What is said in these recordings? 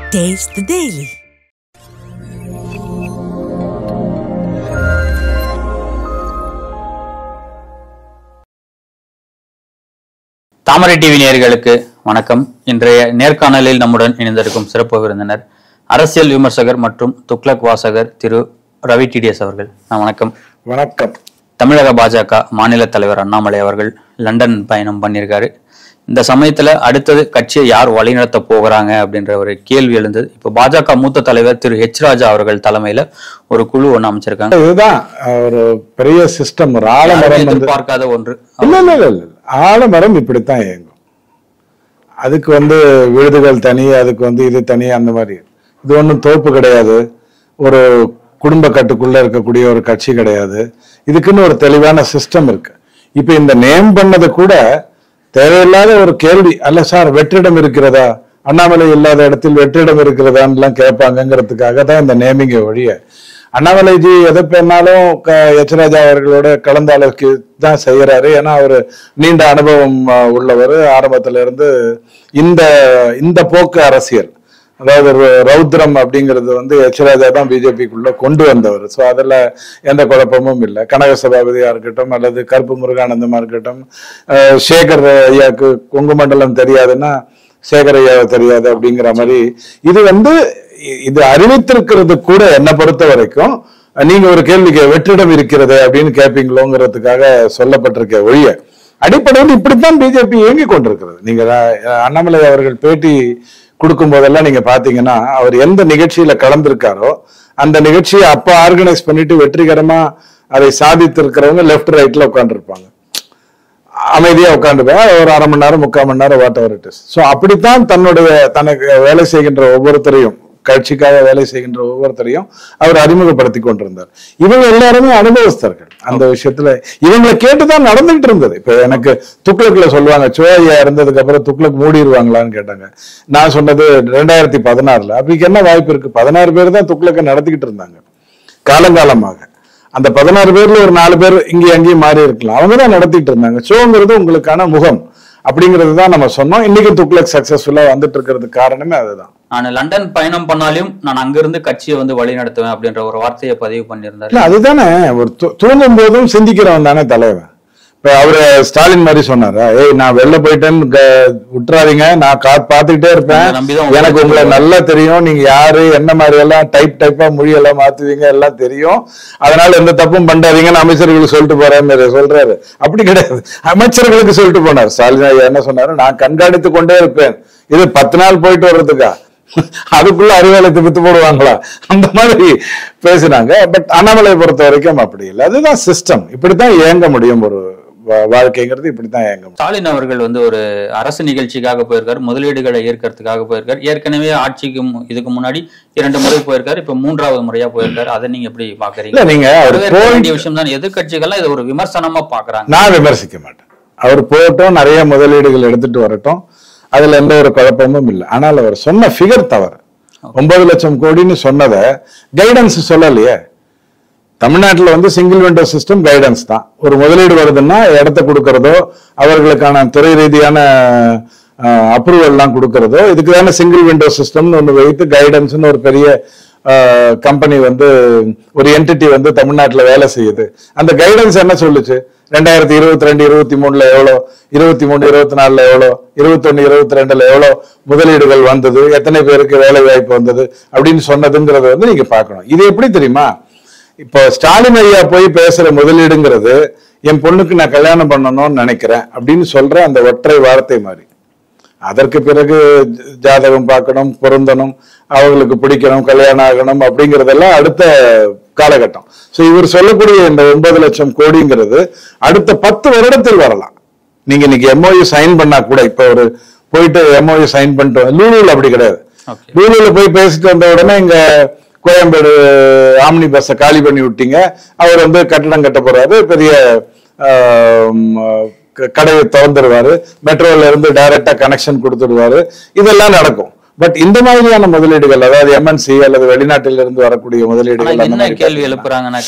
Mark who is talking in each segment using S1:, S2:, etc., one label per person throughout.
S1: Taste the Daily.
S2: Thamarai TV நேயர்களுக்கு வணக்கம். இன்றைய நேர்காணலில் நம்முடன் இணைந்திருக்கும் சிறப்பு விருந்தினர் அரசியல் விமர்சகர் மற்றும் துக்ளக் வாசகர் திரு ரவி டிடிஎஸ் அவர்கள். வணக்கம்.
S3: வணக்கம்.
S2: தமிழக பாஜக மாநில தலைவர் அண்ணாமலை அவர்கள் லண்டன் பயணம் பண்ணியிருக்காரு. இந்த சமயத்துல அடுத்தது கட்சியை யார் வழிநடத்த போகிறாங்க அப்படின்ற ஒரு கேள்வி எழுந்தது. இப்ப பாஜக மூத்த தலைவர் திரு ஹெச் ராஜா அவர்கள் தலைமையில ஒரு குழு ஒண்ணு அமைச்சிருக்காங்க.
S3: இதுதான் ஒரு பெரிய சிஸ்டம், ஒரு ஆலமரம்
S2: எதிர்பார்க்காத ஒன்று.
S3: இல்ல ஆலமரம் இப்படித்தான் இயங்கும். அதுக்கு விழுதுகள் தனி, அதுக்கு இது தனி, அந்த மாதிரி. இது ஒன்றும் தோப்பு கிடையாது, ஒரு குடும்ப கட்டுக்குள்ள இருக்கக்கூடிய ஒரு கட்சி கிடையாது. இதுக்குன்னு ஒரு தெளிவான சிஸ்டம் இருக்கு. இப்ப இந்த நேம் பண்ணது கூட தேவையில்லாத ஒரு கேள்வி அல்ல சார். வெற்றிடம் இருக்கிறதா, அண்ணாமலை இல்லாத இடத்தில் வெற்றிடம் இருக்கிறதான்னு கேட்பாங்கிறதுக்காக தான் இந்த நேமிங்க ஒழிய அண்ணாமலைஜி எதை பேர்னாலும் எச் ராஜா அவர்களோட கலந்து ஆலோசிக்க தான் செய்யறாரு. ஏன்னா அவரு நீண்ட அனுபவம் உள்ளவர். ஆரம்பத்துல இருந்து இந்த போக்கு அரசியல், அதாவது ரௌத்ரம் அப்படிங்கிறது எச் ராஜா தான் பிஜேபிக்குள்ள கொண்டு வந்தவர். ஸோ அதில் எந்த குழப்பமும் இல்லை. கனக சபாபதியா இருக்கட்டும் அல்லது கருப்பு முருகானந்தமா இருக்கட்டும், சேகர் ஐயாவுக்கு கொங்கு மண்டலம் தெரியாதுன்னா சேகர் ஐயாவை தெரியாது அப்படிங்கிற மாதிரி இது அறிவித்திருக்கிறது கூட. என்னை பொறுத்த வரைக்கும் நீங்க ஒரு கேள்விக்கு வெற்றிடம் இருக்கிறது அப்படின்னு கேட்பீங்களோங்கிறதுக்காக சொல்லப்பட்டிருக்க ஒழிய அடிப்படையில் இப்படித்தான் பிஜேபி இயங்கி கொண்டிருக்கிறது. நீங்க அண்ணாமலை அவர்கள் பேட்டி கொடுக்கும் போதெல்லாம் நீங்க பாத்தீங்கன்னா அவர் எந்த நிகழ்ச்சியில கலந்திருக்காரோ அந்த நிகழ்ச்சியை அப்ப ஆர்கனைஸ் பண்ணிட்டு வெற்றிகரமா அதை சாதித்திருக்கிறவங்க லெப்ட் ரைட்ல உட்காந்துருப்பாங்க, அமைதியா உட்காந்துருப்பாங்க. ஒரு அரை மணி நேரம் 3/4 மணி நேரம் whatever it is. So அப்படித்தான் தனக்கு வேலை செய்கின்ற ஒவ்வொருத்தரையும், கட்சிக்காக வேலை செய்கின்ற ஒவ்வொருத்தரையும் அவர் அறிமுகப்படுத்தி கொண்டிருந்தார். இவங்க எல்லாருமே அனுபவஸ்தர்கள் அந்த விஷயத்துல. இவங்களை கேட்டுதான் நடந்துகிட்டு இருந்தது. இப்ப எனக்கு துக்ளக்ல சொல்லுவாங்க, சோயா இருந்ததுக்கு அப்புறம் துக்ளக் மூடிடுவாங்களான்னு கேட்டாங்க. நான் சொன்னது 2016. அப்படி என்ன வாய்ப்பு இருக்கு? 16 பேர் தான் துக்ளக்கை நடத்திக்கிட்டு இருந்தாங்க காலங்காலமாக. அந்த 16 பேர்ல ஒரு 4 பேர் இங்கேயும் அங்கேயும் மாறி இருக்கலாம். அவங்க தான் நடத்திட்டு இருந்தாங்க. ஷோங்கிறது உங்களுக்கான முகம் அப்படிங்கிறது தான் நம்ம சொன்னோம். இன்னைக்கு துக்ளக் சக்சஸ்ஃபுல்லா வந்துட்டு இருக்கிறதுக்கு காரணமே அதுதான்.
S2: நான் லண்டன் பயணம் பண்ணாலும் நான் அங்கிருந்து கட்சியை வழி நடத்துவேன் அப்படின்ற ஒரு வார்த்தையை பதிவு பண்ணியிருந்தாரு.
S3: அதுதானே ஒரு தூங்கும் போதும் சிந்திக்கிறவன் தானே தலைவன். இப்ப அவரு ஸ்டாலின் மாதிரி சொன்னாரா, நான் வெளில போயிட்டேன்னு விட்டுறாதீங்க, நான் பார்த்துக்கிட்டே இருப்பேன், எனக்கு உங்களை நல்லா தெரியும், நீங்க யாரு என்ன மாதிரி எல்லாம் டைப்பா மொழியெல்லாம் மாத்துவீங்க எல்லாம் தெரியும், அதனால எந்த தப்பும் பண்ணாதீங்கன்னு அமைச்சர்களுக்கு சொல்லிட்டு போறேன்னு சொல்றாரு. அப்படி கிடையாது, அமைச்சர்களுக்கு சொல்லிட்டு போனார். ஸ்டாலின் என்ன சொன்னாரு, நான் கண்காணித்து கொண்டே இருப்பேன். இது 10 நாள் போயிட்டு வர்றதுக்கா, அதுக்குள்ள அறிவாலயத்தை வித்து போடுவாங்களா, அந்த மாதிரி பேசினாங்க. பட் அண்ணாமலை பொறுத்த வரைக்கும் அப்படி இல்லை. அதுதான் சிஸ்டம். இப்படித்தான் இயங்க முடியும். ஒரு வாழ்க்கைங்கிறது இப்படித்தான் இயங்க.
S2: ஸ்டாலின் அவர்கள் ஒரு அரசு நிகழ்ச்சிக்காக போயிருக்காரு, முதலீடுகளை ஏற்கிறதுக்காக போயிருக்காரு. ஏற்கனவே ஆட்சிக்கு இதுக்கு முன்னாடி 2 முறை போயிருக்காரு, இப்ப 3வது முறையா போயிருக்காரு. அதை நீங்க எப்படி பாக்குறீங்க?
S3: நீங்க
S2: வேண்டிய விஷயம் தான். எதிர்கட்சிகள்லாம் இது ஒரு விமர்சனமா பாக்குறாங்க.
S3: நான் விமர்சிக்க மாட்டேன். அவர் போகட்டும், நிறைய முதலீடுகள் எடுத்துட்டு வரட்டும், அதுல எந்த ஒரு குழப்பமும் இல்லை. ஆனால் அவர் சொன்ன ஃபிகர் தவறு. 9 லட்சம் கோடின்னு சொன்னதை கைடன்ஸ் சொல்லலையே. தமிழ்நாட்டில் சிங்கிள் விண்டோ சிஸ்டம் கைடன்ஸ் தான். ஒரு முதலீடு வருதுன்னா இடத்த கொடுக்கறதோ, அவர்களுக்கான துறை ரீதியான அப்ரூவல் எல்லாம் கொடுக்கறதோ, இதுக்கு தானே சிங்கிள் விண்டோ சிஸ்டம்னு ஒன்று வைத்து கைடன்ஸ்னு ஒரு பெரிய கம்பெனி ஒரு என்டிட்டி தமிழ்நாட்டில் வேலை செய்யுது. அந்த கைடன்ஸ் என்ன சொல்லுச்சு? 2022, 23 எவ்வளோ, 23, 24 எவ்வளோ, 21, 22 எவ்வளோ முதலீடுகள் வந்தது, எத்தனை பேருக்கு வேலை வாய்ப்பு வந்தது அப்படின்னு சொன்னதுங்கிறத நீங்க பார்க்கணும். இது எப்படி தெரியுமா? இப்போ ஸ்டாலின் ஐயா போய் பேசுற முதலீடுங்கிறது, என் பொண்ணுக்கு நான் கல்யாணம் பண்ணணும்னு நினைக்கிறேன் அப்படின்னு சொல்ற அந்த ஒற்றை வார்த்தை மாதிரி. அதற்கு பிறகு ஜாதகம் பார்க்கணும், பொருந்தணும், அவங்களுக்கு பிடிக்கணும், கல்யாணம் ஆகணும் அப்படிங்கிறதெல்லாம் அடுத்த காலகட்டம். ஸோ இவர் சொல்லக்கூடிய இந்த 9 லட்சம் கோடிங்கிறது அடுத்த 10 வருடத்தில் வரலாம். நீங்க இன்னைக்கு எம்ஓயு சைன் பண்ணா கூட, இப்ப ஒரு போயிட்டு எம்ஓயு சைன் பண்ணிட்டு, லூலூல அப்படி கிடையாது. லூலூல போய் பேசிட்டு வந்த உடனே இங்க கோயம்பேடு ஆம்னி பஸ்ஸை காலி பண்ணி விட்டீங்க, அவர் கட்டடம் கட்ட போறாரு, பெரிய கடையை திறந்துடுவாரு, மெட்ரோல இருந்து டைரக்டா கனெக்ஷன் கொடுத்துடுவாரு, இதெல்லாம் நடக்கும். பட் இந்த மாதிரியான முதலீடுகள், அதாவது எம்என்சி அல்லது வெளிநாட்டில இருந்து வரக்கூடிய முதலீடுகள்,
S2: என்ன கேள்வி எழுப்புறாங்கன்னாக்க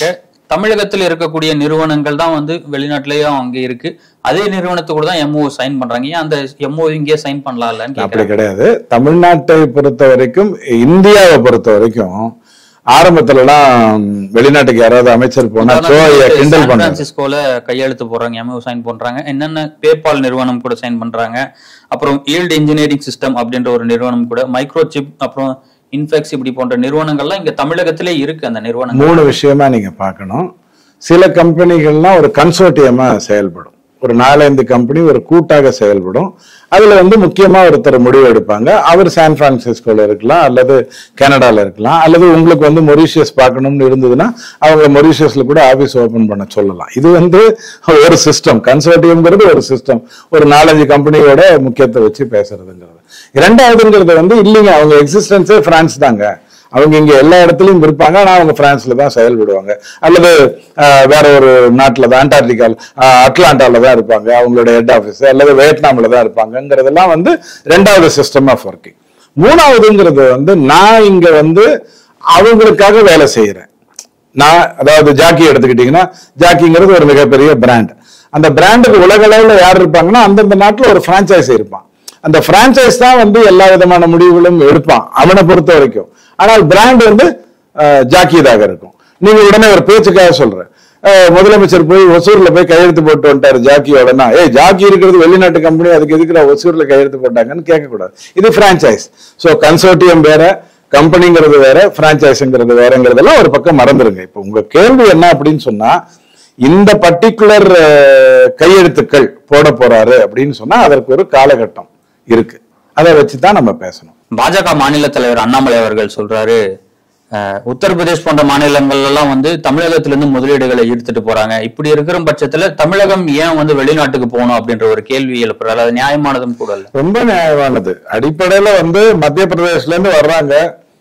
S2: தமிழகத்தில் இருக்கக்கூடிய நிறுவனங்கள் தான் வந்து வெளிநாட்டிலேயும் அங்க இருக்கு. அதே நிறுவனத்து கூட தான் எம்ஓ சைன் பண்றாங்க. ஏன் அந்த எம்ஓ இங்கே சைன் பண்ணலாம்லன்னு
S3: அப்படி கிடையாது. தமிழ்நாட்டை பொறுத்த வரைக்கும், இந்தியாவை பொறுத்த வரைக்கும் ஆரம்பத்துல எல்லாம் வெளிநாட்டுக்கு யாராவது அமைச்சர் போனா கிண்டல் பண்ணாங்க.
S2: பிரான்சிஸ்கோல கையெழுத்து போடுறாங்க, எம்ஓ சைன் பண்றாங்க. என்னென்ன பேபால் நிறுவனம் கூட சைன் பண்றாங்க. அப்புறம் ஈல்ட் இன்ஜினியரிங் சிஸ்டம் அப்படின்ற ஒரு நிறுவனம் கூட, மைக்ரோசிப், அப்புறம் இன்ஃபெக்ஸ், இப்படி போன்ற நிறுவனங்கள்லாம் இங்க தமிழகத்திலே இருக்கு. அந்த நிறுவனம்
S3: 3 விஷயமா நீங்க பார்க்கணும். சில கம்பெனிகள்லாம் ஒரு கன்சோர்டியமா செயல்படும். ஒரு 4-5 கம்பெனி ஒரு கூட்டாக செயல்படும். அதுல வந்து முக்கியமா ஒருத்தர் முடிவு எடுப்பாங்க. அவர் சான் பிரான்சிஸ்கோல இருக்கலாம், அல்லது கனடால இருக்கலாம், அல்லது உங்களுக்கு வந்து மொரீஷியஸ் பார்க்கணும்னு இருந்ததுன்னா அவங்க மொரீஷியஸ்ல கூட ஆபீஸ் ஓபன் பண்ண சொல்லலாம். இது வந்து ஒரு சிஸ்டம். கன்சோர்டியம்ங்கிறது ஒரு சிஸ்டம். ஒரு 4-5 கம்பெனியோட முக்கியத்தை வச்சு பேசுறதுங்கிறது. இரண்டாவதுங்கிறது வந்து இல்லைங்க, அவங்க எக்ஸிஸ்டன்ஸே பிரான்ஸ் தாங்க, அவங்க இங்க எல்லா இடத்துலயும் இருப்பாங்க, ஆனா அவங்க பிரான்ஸ்ல தான் செயல்படுவாங்க, அல்லது வேற ஒரு நாட்டுல தான், அண்டார்டிகால அட்லாண்டால தான் இருப்பாங்க அவங்களோட ஹெட் ஆபீஸ், அல்லது வியட்நாம்ல தான் இருப்பாங்கிறதெல்லாம் வந்து 2வது சிஸ்டம் ஆஃப் ஒர்க்கிங். 3வதுங்கிறது வந்து நான் இங்க வந்து அவங்களுக்காக வேலை செய்யறேன். நான் அதாவது ஜாக்கி எடுத்துக்கிட்டீங்கன்னா, ஜாக்கிங்கிறது ஒரு மிகப்பெரிய பிராண்ட். அந்த பிராண்டுக்கு உலக அளவுல யார் இருப்பாங்கன்னா அந்தந்த நாட்டுல ஒரு பிரான்சைஸ் இருப்பான். அந்த பிரான்சைஸ் தான் வந்து எல்லா விதமான முடிவுகளும் எடுப்பான் அவனை பொறுத்த வரைக்கும். ஆனால் பிராண்ட் வந்து ஜாக்கியதாக இருக்கும். நீங்க உடனே ஒரு பேச்சுக்காக சொல்றேன், முதலமைச்சர் போய் ஒசூர்ல போய் கையெழுத்து போட்டு வந்துட்டாரு ஜாக்கியோடனா, ஜாக்கி இருக்கிறது வெளிநாட்டு கம்பெனி, அதுக்கு எதுக்குற ஒசூர்ல கையெழுத்து போட்டாங்கன்னு கேட்கக்கூடாது. இது பிரான்சைஸ். ஸோ கன்சோர்டியம் வேற, கம்பெனிங்கிறது வேற, பிரான்சைஸ்ங்கிறது வேறங்கிறதெல்லாம் ஒரு பக்கம் மறந்துருங்க. இப்போ உங்க கேள்வி என்ன அப்படின்னு சொன்னா, இந்த பர்டிகுலர் கையெழுத்துக்கள் போட போறாரு அப்படின்னு சொன்னா அதற்கு ஒரு காலகட்டம் இருக்கு. அதை வச்சுதான் நம்ம பேசணும்.
S2: பாஜக மாநில தலைவர் அண்ணாமலை அவர்கள் சொல்றாரு, உத்தரப்பிரதேஷ் போன்ற மாநிலங்கள் எல்லாம் வந்து தமிழகத்திலிருந்து முதலீடுகளை ஈர்த்துட்டு போறாங்க. இப்படி இருக்கிற பட்சத்துல தமிழகம் ஏன் வந்து வெளிநாட்டுக்கு போகணும் அப்படின்ற ஒரு கேள்வி எழுப்புறாரு. அது நியாயமானதும் கூட இல்ல.
S3: ரொம்ப நியாயமானது. அடிப்படையில வந்து மத்திய பிரதேசல இருந்து வர்றாங்க,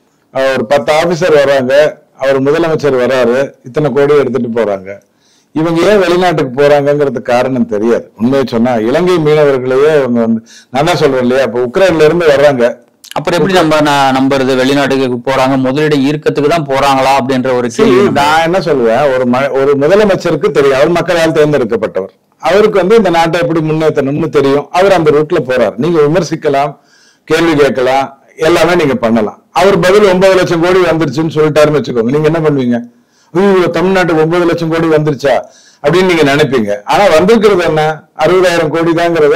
S3: ஒரு 10 ஆபீசர் வர்றாங்க, அவர் முதலமைச்சர் வர்றாரு, இத்தனை கோடி எடுத்துட்டு போறாங்க. இவங்க ஏன் வெளிநாட்டுக்கு போறாங்கிறது காரணம் தெரியாது. உண்மையை சொன்னா இலங்கை மீனவர்களையே இவங்க வந்து, நான் தான் சொல்றேன் இல்லையா, இப்ப உக்ரைன்ல இருந்து வர்றாங்க,
S2: அப்புறம் எப்படி நம்ம நம்புறது வெளிநாட்டுக்கு போறாங்க, முதலீடு ஈர்க்கத்துக்கு தான் போறாங்களா அப்படின்ற ஒரு கேள்வி.
S3: நான் என்ன சொல்லுவேன், ஒரு முதலமைச்சருக்கு தெரியும், அவர் மக்களால் தேர்ந்தெடுக்கப்பட்டவர், அவருக்கு வந்து இந்த நாட்டை எப்படி முன்னேற்றணும்னு தெரியும், அவர் அந்த ரூட்ல போறாரு. நீங்க விமர்சிக்கலாம், கேள்வி கேட்கலாம், எல்லாமே நீங்க பண்ணலாம். அவர் பதில் 9 லட்சம் கோடி வந்துருச்சுன்னு சொல்லிட்டாருன்னு வச்சுக்கோங்க, நீங்க என்ன பண்ணுவீங்க? தமிழ்நாட்டுக்கு 9 லட்சம் கோடி வந்துருச்சா அப்படின்னு நீங்க நினைப்பீங்க. ஆனா வந்திருக்கிறது என்ன, 60,000 கோடி தாங்கிறத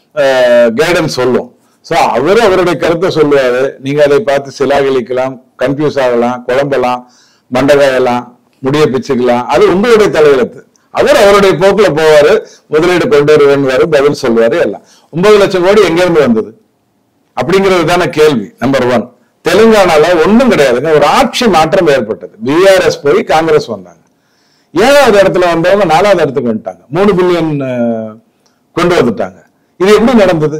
S3: கைடன்ஸ் சொல்லும். சோ அவருடைய கருத்தை சொல்லுவாரு. நீங்க அதை பார்த்து சிலாகலிக்கலாம், கன்ஃபியூஸ் ஆகலாம், குழம்பலாம், மண்டகாயலாம், முடிய பிச்சுக்கலாம். அது உங்களுடைய தலையெழுத்து. அவருடைய போக்குல போவாரு, முதலீடு கொண்டு வருவாரு, பதில் சொல்லுவாரு. எல்லாம் 9 லட்சம் கோடி எங்க இருந்து வந்தது அப்படிங்கிறது தானே கேள்வி. நம்பர் 1. தெலுங்கானால ஒண்ணும் கிடையாதுங்க, ஒரு ஆட்சி மாற்றம் ஏற்பட்டது. பிஆர்எஸ் போய் காங்கிரஸ் வந்தாங்க. 7வது இடத்துல வந்தவங்க 4வது இடத்துக்கு வந்துட்டாங்க. 3 பில்லியன் கொண்டு வந்துட்டாங்க. இது எப்படி நடந்தது?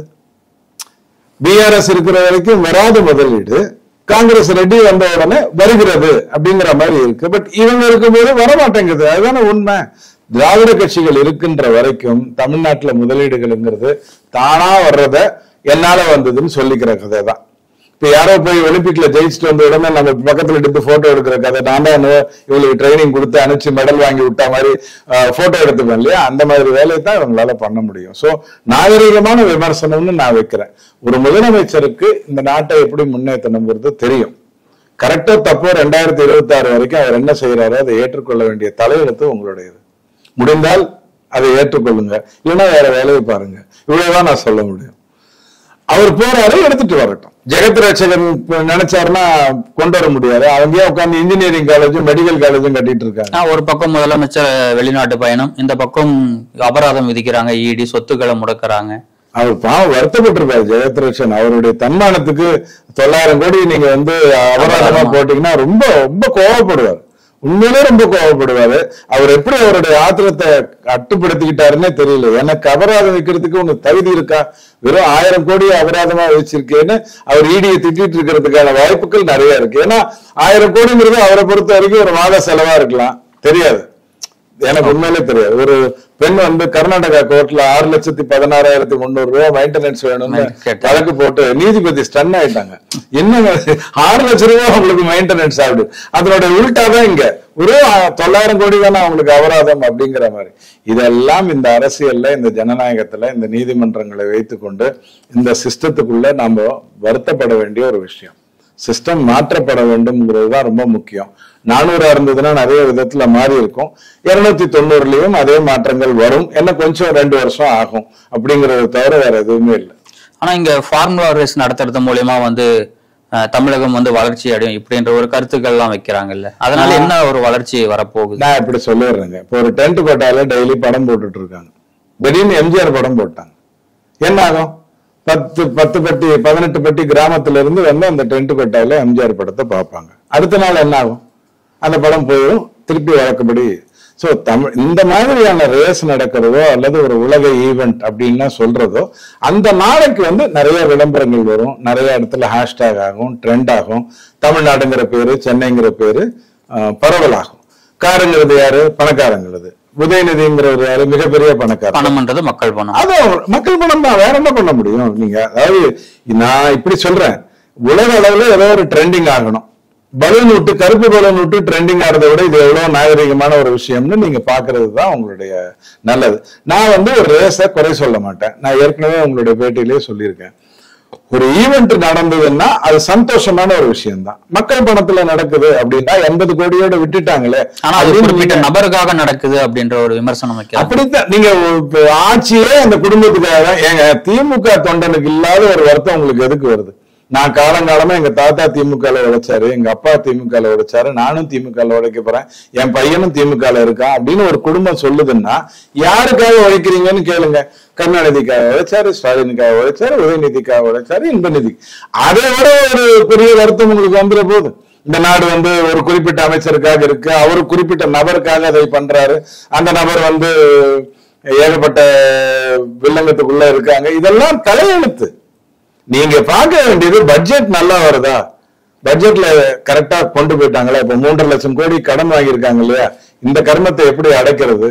S3: பிஆர்எஸ் இருக்கிற வரைக்கும் வராத முதலீடு, காங்கிரஸ் ரெட்டி வந்த உடனே வருகிறது அப்படிங்கிற மாதிரி இருக்கு. பட் இவங்க இருக்கும்போது வரமாட்டேங்குது. அதுதானே உண்மை. திராவிட கட்சிகள் இருக்கின்ற வரைக்கும் தமிழ்நாட்டுல முதலீடுகள்ங்கிறது தானா வர்றத என்னால வந்ததுன்னு சொல்லிக்கிற கதை தான். இப்ப யாரோ போய் ஒலிம்பிக்ல ஜெயிச்சுட்டு வந்த உடனே நம்ம பக்கத்துல எடுத்து போட்டோ எடுக்கிற கதை, நான் தான் இவங்களுக்கு ட்ரைனிங் கொடுத்து அனுப்பிச்சு மெடல் வாங்கி விட்டா மாதிரி போட்டோ எடுத்துப்பேன் இல்லையா, அந்த மாதிரி வேலையை தான் இவங்களால பண்ண முடியும். சோ நாகரிகமான விமர்சனம்னு நான் வைக்கிறேன். ஒரு முதலமைச்சருக்கு இந்த நாட்டை எப்படி முன்னேற்றணுங்கிறது தெரியும். கரெக்டா தப்போ 2026 வரைக்கும் அவர் என்ன செய்யறாரோ அதை ஏற்றுக்கொள்ள வேண்டிய தலையெழுத்து உங்களுடையது. முடிந்தால் அதை ஏற்றுக்கொள்ளுங்க, இல்லைன்னா வேற வேலையை பாருங்க. இவ்வளவுதான் நான் சொல்ல முடியும். அவர் போறாரு, எடுத்துட்டு வரட்டும். ஜெகத் ரட்சகன் நினைச்சாருன்னா கொண்டு வர முடியாது. அவங்க உட்காந்து இன்ஜினியரிங் காலேஜும் மெடிக்கல் காலேஜும் கட்டிட்டு இருக்காங்க.
S2: ஒரு பக்கம் முதலமைச்சர் வெளிநாட்டு பயணம், இந்த பக்கம் அபராதம் விதிக்கிறாங்க, ஈடி சொத்துக்களை முடக்கிறாங்க.
S3: அவர் பாவம் வருத்தப்பட்டிருக்காரு ஜெகத் ரட்சகன். அவருடைய தன்மானத்துக்கு 900 கோடி நீங்க வந்து அபராதமா போட்டீங்கன்னா ரொம்ப ரொம்ப கோவப்படுவார். உண்மையிலே ரொம்ப கோவப்படுவாரு. அவர் எப்படி அவருடைய ஆத்திரத்தை கட்டுப்படுத்திக்கிட்டாருன்னே தெரியல. எனக்கு அபராதம் வைக்கிறதுக்கு உங்க தகுதி இருக்கா? வெறும் 1000 கோடி அபராதமா வச்சிருக்கேன்னு அவர் ஈடியை திட்டிட்டு இருக்கிறதுக்கான வாய்ப்புகள் நிறைய இருக்கு. ஏன்னா 1000 கோடிங்கிறது அவரை பொறுத்த வரைக்கும் ஒரு மாத செலவா இருக்கலாம், தெரியாது. எனக்கு உண்மையிலே தெரியாது. ஒரு பெண் வந்து கர்நாடகா கோர்ட்ல 6,16,300 மெயின்டெனன்ஸ் வேணும்னு வழக்கு போட்டு நீதிபதி ஸ்டன் ஆயிட்டாங்க. என்னங்க 6 லட்சம் ரூபாய் அவங்களுக்கு மெயின்டெனன்ஸ் ஆகுது. அதனோட உள்டாதான் இங்க ஒரு 900 கோடி தானே அவங்களுக்கு அபராதம் அப்படிங்கிற மாதிரி. இதெல்லாம் இந்த அரசியல்ல, இந்த ஜனநாயகத்துல, இந்த நீதிமன்றங்களை வைத்துக்கொண்டு இந்த சிஸ்டத்துக்குள்ள நாம வருத்தப்பட வேண்டிய ஒரு விஷயம். சிஸ்டம் மாற்றப்பட வேண்டும்ங்கிறது தான் ரொம்ப முக்கியம். 400 இருந்ததுன்னா நிறைய விதத்துல மாறி இருக்கும். 290லயும் அதே மாற்றங்கள் வரும். என்ன கொஞ்சம் 2 வருஷம் ஆகும் அப்படிங்கறத தவிர வேற எதுவுமே இல்லை.
S2: ஆனா இங்க ஃபார்முலா ரேஸ் நடத்துறது மூலியமா வந்து தமிழகம் வந்து வளர்ச்சி அடையும் இப்படின்ற ஒரு கருத்துக்கள் எல்லாம் வைக்கிறாங்கல்ல, அதனால என்ன ஒரு வளர்ச்சி வரப்போகுது?
S3: நான் இப்படி சொல்லிடுறேங்க. இப்போ ஒரு டென்ட் கோட்டால டெய்லி படம் போட்டுட்டு இருக்காங்க. திடீர்னு எம்ஜிஆர் படம் போட்டாங்க, என்ன ஆகும்? 10 பட்டி 18 பட்டி கிராமத்துல இருந்து வந்து அந்த டென்ட் கோட்டால எம்ஜிஆர் படத்தை பார்ப்பாங்க. அடுத்த நாள் என்ன ஆகும்? அந்த படம் போயிடும், திருப்பி வழக்கப்படி. சோ இந்த மாதிரியான ரேஸ் நடக்கிறதோ அல்லது ஒரு உலக ஈவெண்ட் அப்படின்னு சொல்றதோ, அந்த நாளைக்கு வந்து நிறைய விளம்பரங்கள் வரும், நிறைய இடத்துல ஹேஷ்டேக் ஆகும், ட்ரெண்ட் ஆகும். தமிழ்நாடுங்கிற பேரு, சென்னைங்கிற பேரு பரவலாகும். காருங்கிறது யாரு? பணக்காரங்கிறது. உதயநிதிங்கிறவர் யாரு? மிகப்பெரிய பணக்காரர்.
S2: பணம்ன்றது மக்கள் பணம்.
S3: அது மக்கள் பணம் தான், வேற என்ன பண்ண முடியும்? நீங்க அதாவது நான் இப்படி சொல்றேன், உலக அளவுல ஏதோ ஒரு ட்ரெண்டிங் ஆகணும். பலூன் விட்டு, கருப்பு பலூன் விட்டு ட்ரெண்டிங் ஆகிறத விட இது எவ்வளவு நாகரிகமான ஒரு விஷயம்னு நீங்க பாக்குறது தான் உங்களுடைய நல்லது. நான் வந்து ஒரு ரேஸ குறை சொல்ல மாட்டேன். நான் ஏற்கனவே உங்களுடைய பேட்டியிலேயே சொல்லியிருக்கேன், ஒரு ஈவெண்ட் நடந்ததுன்னா அது சந்தோஷமான ஒரு விஷயம் தான். மக்கள் பணத்துல நடக்குது அப்படின்னா 80 கோடியோட விட்டுட்டாங்களே,
S2: ஆனா அது குறிப்பிட்ட நபருக்காக நடக்குது அப்படின்ற ஒரு விமர்சனம் வைக்க.
S3: அப்படித்தான் நீங்க ஆட்சியே அந்த குடும்பத்துக்காக. ஏங்க, திமுக தொண்டனுக்கு இல்லாத ஒரு வருத்தம் உங்களுக்கு எதுக்கு வருது? நான் காலங்காலமா எங்க தாத்தா திமுகல உழைச்சாரு, எங்க அப்பா திமுகல உழைச்சாரு, நானும் திமுகல உழைக்க போறேன், என் பையனும் திமுகல இருக்கான் அப்படின்னு ஒரு குடும்பம் சொல்லுதுன்னா யாருக்காக உழைக்கிறீங்கன்னு கேளுங்க. கருணாநிதிக்காக உழைச்சாரு, ஸ்டாலினுக்காக உழைச்சாரு, உதயநிதிக்காக உழைச்சாரு, இன்பநிதி. அதை விட ஒரு பெரிய வருத்தம் உங்களுக்கு வந்துட போகுது. இந்த நாடு வந்து ஒரு குறிப்பிட்ட அமைச்சருக்காக இருக்கு, அவரு குறிப்பிட்ட நபருக்காக அதை பண்றாரு, அந்த நபர் வந்து ஏகப்பட்ட வில்லங்கத்துக்குள்ள இருக்காங்க. இதெல்லாம் தலையெழுத்து. நீங்க பார்க்க வேண்டியது பட்ஜெட் நல்லா வருதா, பட்ஜெட்ல கரெக்டா கொண்டு போயிட்டாங்களா? இப்ப 3.5 லட்சம் கோடி கடன் வாங்கியிருக்காங்க இல்லையா, இந்த கர்மத்தை எப்படி அடைக்கிறது?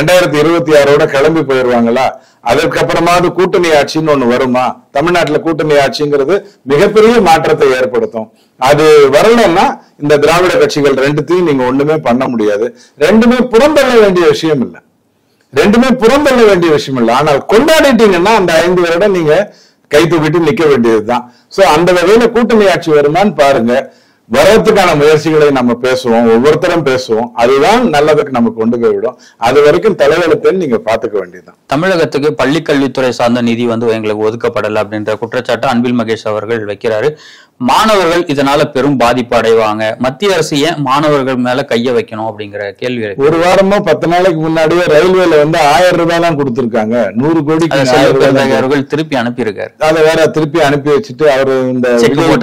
S3: 2026 கிளம்பி போயிருவாங்களா? அதற்கப்புறமாவது கூட்டணி ஆட்சின்னு ஒண்ணு வருமா? தமிழ்நாட்டுல கூட்டணி ஆட்சிங்கிறது மிகப்பெரிய மாற்றத்தை ஏற்படுத்தும். அது வரலன்னா இந்த திராவிட கட்சிகள் ரெண்டுத்தையும் நீங்க ஒண்ணுமே பண்ண முடியாது. ரெண்டுமே புறந்தள்ள வேண்டிய விஷயம் இல்லை, ரெண்டுமே புறந்தள்ள வேண்டிய விஷயம் இல்லை. ஆனால் கொண்டாடிட்டீங்கன்னா அந்த 5 வருடம் நீங்க கை தூக்கிட்டு நிக்க வேண்டியதுதான். சோ அந்த வகையில கூட்டணி ஆட்சி வருமானு பாருங்க. வரதுக்கான முயற்சிகளை நம்ம பேசுவோம், ஒவ்வொருத்தரும் பேசுவோம். அதுதான் நல்லதுக்கு நம்ம கொண்டு போய் விடும். அது வரைக்கும் தலைவலத்தைன்னு நீங்க பாத்துக்க வேண்டியதுதான்.
S2: தமிழகத்துக்கு பள்ளி கல்வித்துறை சார்ந்த நிதி வந்து எங்களுக்கு ஒதுக்கப்படல அப்படின்ற குற்றச்சாட்டு அன்பில் மகேஷ் அவர்கள் வைக்கிறாரு. மாணவர்கள் இதனால பெரும் பாதிப்பு அடைவாங்க, மத்திய அரசு ஏன் மாணவர்கள் மேல கைய வைக்கணும் அப்படிங்கிற கேள்வி.
S3: ஒரு வாரமோ 10 நாளைக்கு முன்னாடியே ரயில்வேல வந்து 1000 ரூபாய் தான் கொடுத்திருக்காங்க. 100 கோடிக்கு
S2: அவர்கள் திருப்பி அனுப்பியிருக்காரு.
S3: அதை வேற திருப்பி அனுப்பி வச்சுட்டு அவரு இந்த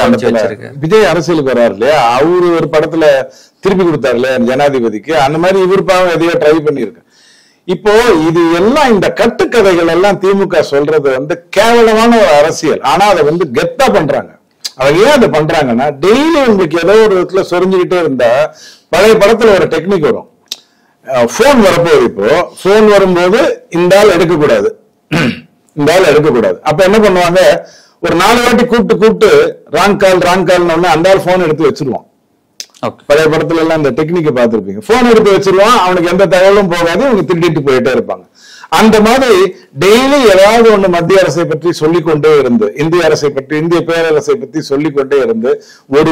S3: விஜய் அரசியலுக்கு வர்றாரு இல்லையா, அவரு ஒரு படத்துல திருப்பி கொடுத்தாரு இல்லையா ஜனாதிபதிக்கு, அந்த மாதிரி இவர் பாவம் எதையோ ட்ரை பண்ணிருக்கு. இப்போ இது எல்லாம் இந்த கட்டுக்கதைகள் எல்லாம் திமுக சொல்றது வந்து கேவலமான ஒரு அரசியல். ஆனா அதை வந்து கெத்தா பண்றாங்க. அவங்க ஏன் அதை பண்றாங்கன்னா, டெய்லி உங்களுக்கு ஏதோ ஒரு விதத்துல சொரிஞ்சுக்கிட்டே இருந்தா, பழைய படத்துல ஒரு டெக்னிக் வரும், போன் வரப்போகுது. இப்போ போன் வரும்போது இந்த ஆள் எடுக்கக்கூடாது, இந்த ஆள் எடுக்கக்கூடாது. அப்ப என்ன பண்ணுவாங்க, ஒரு 4 வாட்டி கூப்பிட்டு ராங் கால்னு அந்த ஆள் போன் எடுத்து வச்சிருவான். பழைய படத்துல எல்லாம் இந்த டெக்னிக்கை பார்த்திருப்பீங்க. போன் எடுத்து வச்சிருவான், அவனுக்கு எந்த தகவலும் போகாது, அவங்க திருடிட்டு போயிட்டே இருப்பாங்க. அந்த மாதிரி டெய்லி ஏதாவது ஒண்ணு மத்திய அரசை பற்றி சொல்லிக்கொண்டே இருந்து, இந்திய அரசை பற்றி, இந்திய பேரரசை பற்றி சொல்லிக்கொண்டே இருந்து ஒரு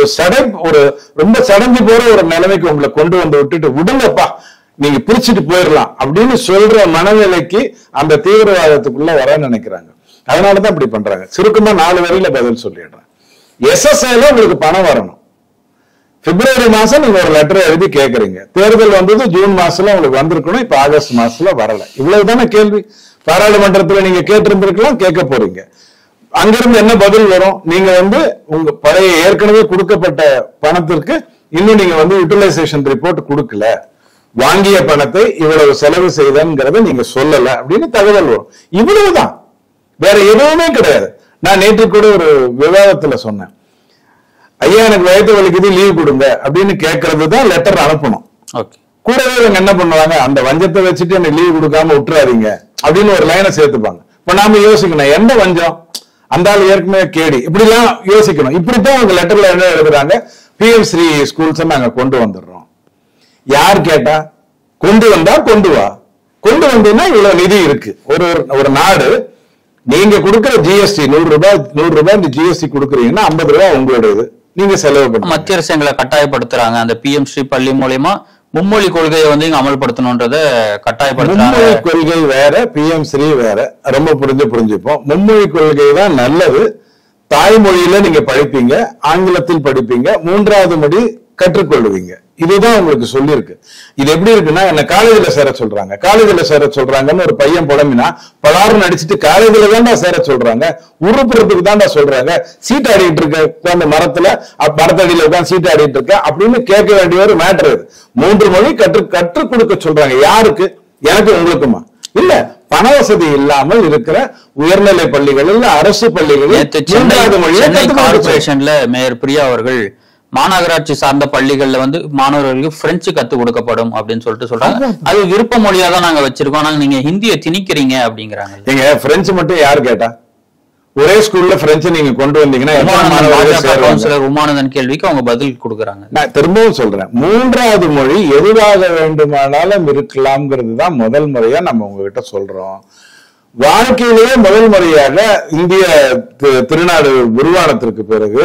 S3: ரொம்ப சடஞ்சு போற ஒரு நிலைமைக்கு உங்களை கொண்டு வந்து விட்டுட்டு, விடுங்கப்பா நீங்க பிரிச்சுட்டு போயிடலாம் அப்படின்னு சொல்ற மனநிலைக்கு அந்த தீவிரவாதத்துக்குள்ள வர நினைக்கிறாங்க. அதனாலதான் இப்படி பண்றாங்க. சுருக்கமா 4 வரியில பதில் சொல்லிடுறேன். SSIல உங்களுக்கு பணம் வரணும். பிப்ரவரி மாசம் நீங்க ஒரு லெட்டர் எழுதி கேட்கறீங்க, தேர்தல் வந்தது ஜூன் மாசத்துல உங்களுக்கு வந்திருக்கணும், இப்ப ஆகஸ்ட் மாசத்துல வரல. இவ்வளவுதானே கேள்வி. பாராளுமன்றத்துல நீங்க கேட்டிருந்திருக்கலாம், கேட்க போறீங்க. அங்கிருந்து என்ன பதில் வரும்? நீங்க வந்து உங்க பழைய ஏற்கனவே கொடுக்கப்பட்ட பணத்திற்கு இன்னும் நீங்க வந்து யூட்டிலைசேஷன் ரிப்போர்ட் கொடுக்கல, வாங்கிய பணத்தை இவ்வளவு செலவு செய்தங்கிறத நீங்க சொல்லல அப்படின்னு தகவல் வரும். இவ்வளவுதான், வேற எதுவுமே கிடையாது. நான் நேற்று கூட ஒரு விவாதத்துல சொன்னேன், ஐயா எனக்கு வயிற்று வலிக்குது லீவ் கொடுங்க அப்படின்னு கேட்கறது தான் லெட்டர் அனுப்பணும். கூடவே இவங்க என்ன பண்ணுவாங்க, அந்த வஞ்சத்தை வச்சுட்டு எனக்கு லீவ் கொடுக்காம விட்டுறாதீங்க அப்படின்னு ஒரு லைனை சேர்த்துப்பாங்க. இப்ப நாம யோசிக்கணும், எந்த வஞ்சம், அந்த ஆள் ஏற்கனவே கேடி, இப்படி எல்லாம் யோசிக்கணும். இப்படித்தான் அவங்க லெட்டர்ல என்ன எழுதுறாங்க, PM ஸ்ரீ ஸ்கூல்ஸ் நாங்க கொண்டு வந்துடுறோம். யார் கேட்டா, கொண்டு வந்தா கொண்டு வா, கொண்டு வந்தீங்கன்னா இவ்வளவு நிதி இருக்கு. ஒரு நாடு நீங்க கொடுக்கிற ஜிஎஸ்டி 100 ரூபாய் இந்த ஜிஎஸ்டி கொடுக்குறீங்கன்னா 50 ரூபாய் உங்களுடையது, நீங்க செலவு பண்ண.
S2: மத்திய அரசு எங்களை கட்டாயப்படுத்துறாங்க. அந்த PM ஸ்ரீ பள்ளி மூலியமா மும்மொழி கொள்கையை வந்து இங்க அமல்படுத்தணும்ன்றத கட்டாயப்படுத்துறாங்க.
S3: மும்மொழி கொள்கை வேற, PM ஸ்ரீ வேற. ரொம்ப புரிஞ்சுப்போம். மும்மொழி கொள்கை தான் நல்லது. தாய்மொழியில நீங்க படிப்பீங்க, ஆங்கிலத்தில் படிப்பீங்க, 3வது மொழி கற்றுக்கொள்ளுவீங்க. இதுதான் உங்களுக்கு சொல்லியிருக்கு. இது எப்படி இருக்குன்னா, என்ன காலேஜ்ல சேர சொல்றாங்கன்னு ஒரு பையன் புலம்பினா பலாரும் நடிச்சுட்டு காலேஜ்ல தான்டா சேர சொல்றாங்க, உருப்புறத்துக்கு தான்டா சொல்றாங்க, சீட் ஆடிட்டு இருக்க அந்த மரத்தடியில உட்காந்து சீட் ஆடிட்டு இருக்க அப்படின்னு கேட்க வேண்டிய ஒரு மேட்டர் இது. 3 மொழி கற்றுக் கொடுக்க சொல்றாங்க. யாருக்கு? எனக்கு உங்களுக்குமா? இல்ல, பண வசதி இல்லாமல் இருக்கிற உயர்நிலை பள்ளிகளில், அரசு பள்ளிகளில்
S2: கார்பரேஷன்ல மேயர் பிரியா அவர்கள் மாநகராட்சி சார்ந்த பள்ளிகள்ல வந்து மாணவர்களுக்கு பிரெஞ்சு கத்து கொடுக்கப்படும் அப்படின்னு சொல்லிட்டு சொல்றாங்க. அது விருப்ப மொழியா தான் நாங்க வச்சிருக்கோம், நாங்க நீங்க ஹிந்தியை திணிக்கிறீங்க அப்படிங்கிறாங்க.
S3: நீங்க பிரெஞ்சு மட்டும் யாரு கேட்டா? ஒரே ஸ்கூல்ல பிரெஞ்சு நீங்க கொண்டு வந்தீங்கன்னா
S2: உமானந்தன் கேள்விக்கு அவங்க பதில் கொடுக்குறாங்க.
S3: நான் திரும்பவும் சொல்றேன், 3வது மொழி எதுவாக வேண்டுமானாலும் இருக்கலாம்ங்கிறது தான் முதல் முறையா நம்ம உங்ககிட்ட சொல்றோம். வாழ்க்கையிலேயே முதல் முறையாக இந்திய திருநாடு உருவானத்திற்கு பிறகு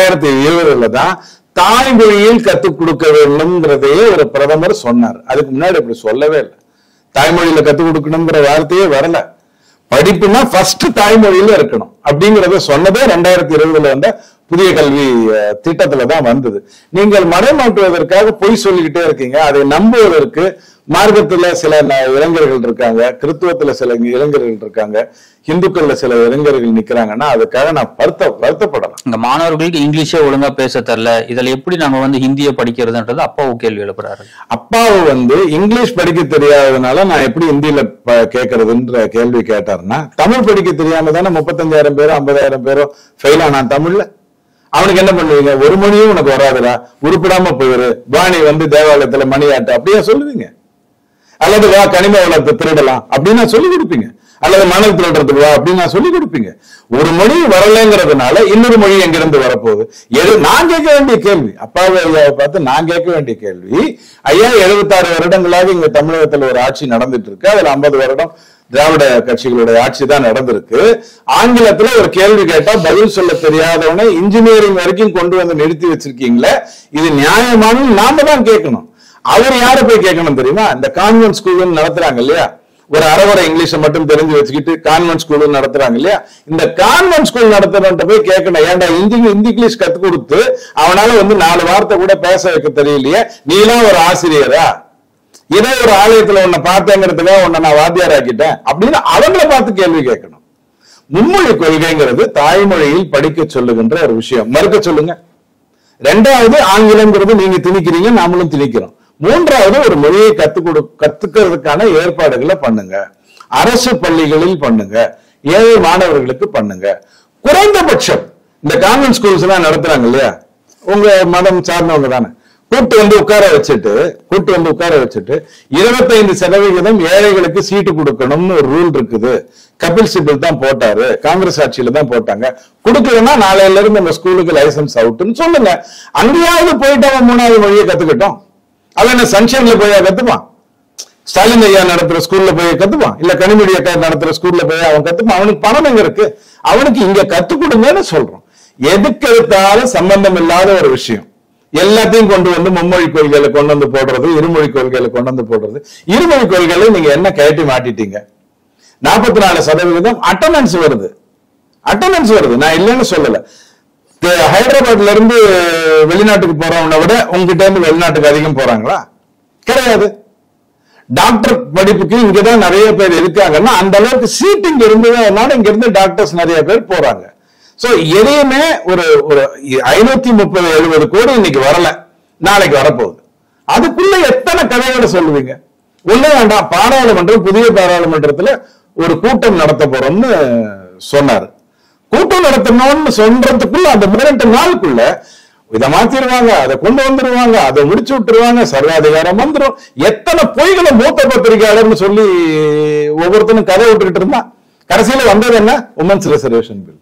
S3: 2020 தான் தாய்மொழியில் கத்துக் கொடுக்க வேண்டும்ங்கிறதையே ஒரு பிரதமர் சொன்னார். அதுக்கு முன்னாடி அப்படி சொல்லவே இல்லை. தாய்மொழியில கத்துக் கொடுக்கணுங்கிற வார்த்தையே வரல. படிப்புனா ஃபர்ஸ்ட் தாய்மொழியில இருக்கணும் அப்படிங்கறத சொன்னதே 2020 வந்த புதிய கல்வி திட்டத்துலதான் வந்தது. நீங்கள் மடைமாற்றுவதற்காக பொய் சொல்லிக்கிட்டே இருக்கீங்க. அதை நம்புவதற்கு மார்க்கத்துல சில இளைஞர்கள் இருக்காங்க, கிறிஸ்துவத்துல சில இளைஞர்கள் இருக்காங்க, இந்துக்கள்ல சில இளைஞர்கள் நிக்கிறாங்கன்னா அதுக்காக நான் வருத்தப்படலாம்.
S2: இங்க மாணவர்களுக்கு இங்கிலீஷே ஒழுங்கா பேச தெரியல, இதுல எப்படி நாங்க வந்து ஹிந்தியை படிக்கிறதுன்றது அப்பாவு கேள்வி எழுப்புறாரு.
S3: அப்பாவு வந்து இங்கிலீஷ் படிக்க தெரியாததுனால நான் எப்படி ஹிந்தியில கேட்கறதுன்ற கேள்வி கேட்டாருன்னா, தமிழ் படிக்க தெரியாம தானே 35,000 பேரோ 50,000 பேரோ ஃபெயில் ஆனான் தமிழ்ல. அவனுக்கு என்ன பண்ணுவீங்க? ஒரு மணியும் உனக்கு வராதுடா, உருப்பிடாம போயிரு, வாணி வந்து தேவாலயத்துல மணியாட்டு அப்படியா சொல்லுவீங்க? அல்லது வா கனிம வளத்தை திருடலாம் அப்படின்னு சொல்லி கொடுப்பீங்க, அல்லது மணல் திருடுறதுக்கு வா அப்படின்னு நான் சொல்லி கொடுப்பீங்க. ஒரு மொழி வரலைங்கிறதுனால இன்னொரு மொழி எங்கிருந்து வரப்போகுது? நான் கேட்க வேண்டிய கேள்வி, அப்பாவை ஐயாவை பார்த்து நான் கேட்க வேண்டிய கேள்வி, ஐயா 76 வருடங்களாக இங்க தமிழகத்துல ஒரு ஆட்சி நடந்துட்டு இருக்கு, அதுல 50 வருடம் திராவிட கட்சிகளுடைய ஆட்சி தான் நடந்திருக்கு. ஆங்கிலத்துல ஒரு கேள்வி கேட்டா பதில் சொல்ல தெரியாதவனை இன்ஜினியரிங் வரைக்கும் கொண்டு வந்து நிறுத்தி வச்சிருக்கீங்களே, இது நியாயமான நாம தான் கேட்கணும். அவர் யார போய் கேட்கணும் தெரியுமா? இந்த கான்வென்ட் ஸ்கூல் நடத்துறாங்க இல்லையா, ஒரு அரைவரை இங்கிலீஷை மட்டும் தெரிஞ்சு வச்சுக்கிட்டு கான்வென்ட் ஸ்கூல் நடத்துறாங்க இல்லையா, இந்த கான்வென்ட் ஸ்கூல் நடத்துறவன்ட்ட போய் கேட்கணும், ஏன்டா ஹிந்தி இங்கிலீஷ் கத்து கொடுத்து அவனால வந்து 4 வார்த்தை கூட பேச வைக்க தெரியலையே, நீலாம் ஒரு ஆசிரியரா? இதே ஒரு ஆலயத்துல உன்னை பார்த்தேங்கிறதுக்காக உன்னை நான் வாத்தியார் ஆக்கிட்டேன் அப்படின்னு அவங்கள பார்த்து கேள்வி கேட்கணும். மும்மொழி கொள்கைங்கிறது தாய்மொழியில் படிக்க சொல்லுகின்ற ஒரு விஷயம், மறுக்க சொல்லுங்க. 2வது ஆங்கிலம்ங்கிறது நீங்க திணிக்கிறீங்க, நாமளும் திணிக்கிறோம். 3வது ஒரு மொழியை கத்துக்கிறதுக்கான ஏற்பாடுகளை பண்ணுங்க, அரசு பள்ளிகளில் பண்ணுங்க, ஏழை மாணவர்களுக்கு பண்ணுங்க. குறைந்தபட்சம் இந்த கான்வென்ட் ஸ்கூல்ஸ் எல்லாம் நடத்துறாங்க இல்லையா, உங்க மதம் சார்ந்தவங்க தானே, கூட்டு வந்து உட்கார வச்சுட்டு 25% ஏழைகளுக்கு சீட்டு கொடுக்கணும்னு ஒரு ரூல் இருக்குது. கபில் சிபல் தான் போட்டாரு, காங்கிரஸ் ஆட்சியில தான் போட்டாங்க. கொடுக்கலன்னா நாளையில இருந்து நம்ம ஸ்கூலுக்கு லைசன்ஸ் அவுட்னு சொல்லுங்க. அங்கேயாவது போயிட்டு அவன் 3வது மொழியை கத்துக்கிட்டோம். அவன் என்ன சன்ஷைன்ல போய் கத்துப்பான்? ஸ்டாலின் ஐயா நடத்துற ஸ்கூல்ல போய் கத்துப்பான்? இல்ல கனிமொழி அக்கா நடத்துற ஸ்கூல்ல போய் அவன் கத்துப்பான்? அவனுக்கு பணம் எங்க இருக்கு? அவனுக்கு இங்க கத்து கொடுங்கன்னு சொல்றோம். எதுக்கு எடுத்தாலும் சம்பந்தம் இல்லாத ஒரு விஷயம் எல்லாத்தையும் கொண்டு வந்து மும்மொழி கொள்கையில கொண்டு வந்து போடுறது, இருமொழி கொள்கையில கொண்டு வந்து போடுறது. இருமொழி கொள்கையில நீங்க என்ன கழட்டி மாட்டிட்டீங்க? 44% அட்டெண்டன்ஸ் வருது. நான் இல்லைன்னு சொல்லல. ஹைதராபாத்ல இருந்து வெளிநாட்டுக்கு போறவனை விட உங்ககிட்ட இருந்து வெளிநாட்டுக்கு அதிகம் போறாங்களா? கிடையாது. டாக்டர் படிப்புக்கு இங்கதான் நிறைய பேர் இருக்காங்கன்னா அந்த அளவுக்கு சீட் இங்க இருந்ததுனால இங்க இருந்து டாக்டர்ஸ் நிறைய பேர் போறாங்க. சோ எதையுமே ஒரு 530-70 கோடி இன்னைக்கு வரல, நாளைக்கு வரப்போகுது. அதுக்குள்ள எத்தனை கதைகளை சொல்லுவீங்க? ஒண்ணு வேண்டாம், புதிய பாராளுமன்றத்துல ஒரு கூட்டம் நடத்த போறோம்னு சொன்னாரு. கூட்டம் நடத்தணும்னு சொல்றதுக்குள்ள அந்த 3 நாளுக்குள்ள இதை மாத்திருவாங்க, அதை கொண்டு வந்துருவாங்க, அதை முடிச்சு விட்டுருவாங்க, சர்வாதிகாரம் வந்துடும். எத்தனை பொய்களை மூத்த பத்திரிகையாளர்னு சொல்லி ஒவ்வொருத்தனும் கதை விட்டுக்கிட்டு இருந்தா கடைசியில வந்தது என்ன? Women's reservation bill.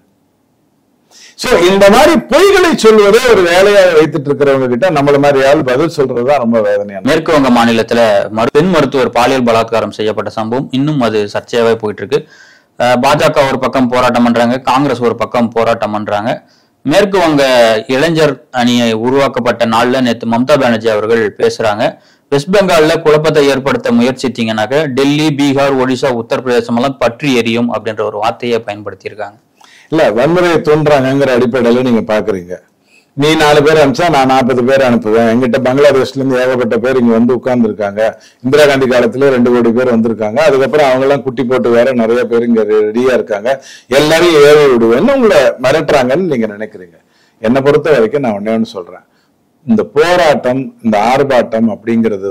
S3: சோ இந்த மாதிரி பொய்களை சொல்வதே ஒரு வேலையாக வைத்துட்டு இருக்கிறவங்க கிட்ட நம்மள மாதிரி ஆள் பதில் சொல்றதுதான் ரொம்ப வேதனையான.
S2: மேற்கு வங்க மாநிலத்துல பெண் மருத்துவர் பாலியல் பலாத்காரம் செய்யப்பட்ட சம்பவம் இன்னும் அது சர்ச்சையாவே போயிட்டு இருக்கு. பாஜக ஒரு பக்கம் போராட்டம் பண்றாங்க, காங்கிரஸ் ஒரு பக்கம் போராட்டம் பண்றாங்க. மேற்கு வங்க இளைஞர் அணியை உருவாக்கப்பட்ட நாள்ல நேற்று மம்தா பானர்ஜி அவர்கள் பேசுறாங்க. வெஸ்ட் பெங்கால்ல குழப்பத்தை ஏற்படுத்த முயற்சித்தீங்கன்னாக்க டெல்லி, பீகார், ஒடிசா, உத்தரப்பிரதேசம் எல்லாம் பற்றி எரியும் அப்படின்ற ஒரு வார்த்தையை பயன்படுத்தி இருக்காங்க.
S3: இல்ல, வன்முறையை தூண்டுறாங்கிற அடிப்படையில நீங்க பாக்குறீங்க. நீ 4 பேர் அனுப்பிச்சா நான் 40 பேர் அனுப்புவேன். எங்கிட்ட பங்களாதேஷ்ல இருந்து ஏகப்பட்ட பேர் இங்க வந்து உட்கார்ந்து இருக்காங்க. இந்திரா காந்தி காலத்துல 2 கோடி பேர் வந்திருக்காங்க. அதுக்கப்புறம் அவங்க எல்லாம் குட்டி போட்டு வேற நிறைய பேர் இங்க ரெடியா இருக்காங்க. எல்லாரையும் ஏவி விடுவேன்னு உங்களை மிரட்டுறாங்கன்னு நீங்க நினைக்கிறீங்க. என்னை பொறுத்த வரைக்கும் நான் ஒண்ணு சொல்றேன். இந்த போராட்டம், இந்த ஆர்ப்பாட்டம் அப்படிங்கிறது